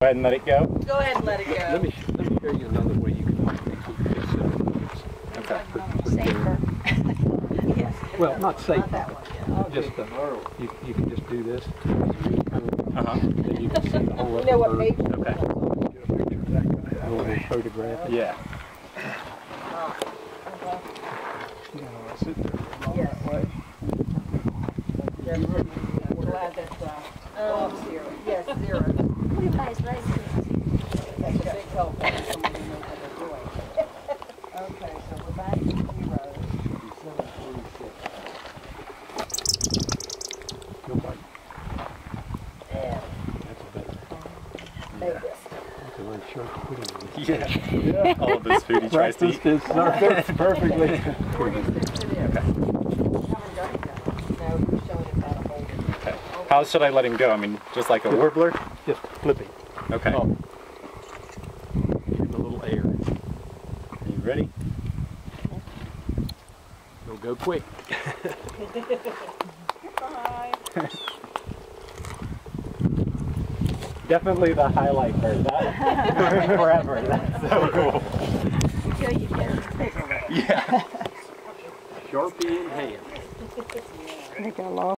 Go ahead and let it go. Go ahead and let it go. Let me show you another way you can keep this. Okay. Safer. Yes. Well, not safe. Not that one. Just you can just do this. Uh-huh. Then you can see the whole You know what bird. page? Okay. Get a picture of that guy. A little photograph. Yeah. You know, I sit there Yes. that way. Yes. We're glad that Bob's here. Yes, zero. What do you guys like? That's a big help for someone who knows what they're doing. Okay, so we're back to zero. You'll bite. And That's better. take this. That's a very sharp pudding. Yeah. Yeah. All of this food he tries to eat. Practiced perfectly. 46 it is. Okay. Haven't done it yet. No, you're showing us how to hold it. Okay. How should I let him go? I mean, just like a warbler? Just flipping. Okay. Up. Give him a little air. Are you ready? It'll go quick. Bye. Definitely the highlight bird. That forever. That's so cool. Until you get a bigger one. Yeah. Sharpie in hand. Make a long